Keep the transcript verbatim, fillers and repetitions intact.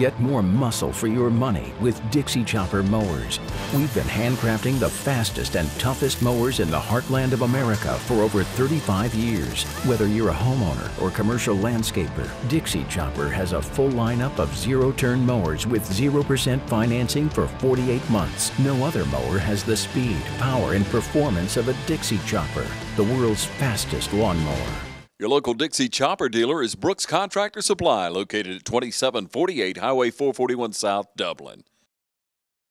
Get more muscle for your money with Dixie Chopper mowers. We've been handcrafting the fastest and toughest mowers in the heartland of America for over thirty-five years. Whether you're a homeowner or commercial landscaper, Dixie Chopper has a full lineup of zero-turn mowers with zero percent financing for forty-eight months. No other mower has the speed, power, and performance of a Dixie Chopper, the world's fastest lawnmower. Your local Dixie Chopper dealer is Brooks Contractor Supply, located at twenty-seven forty-eight Highway four forty-one South, Dublin.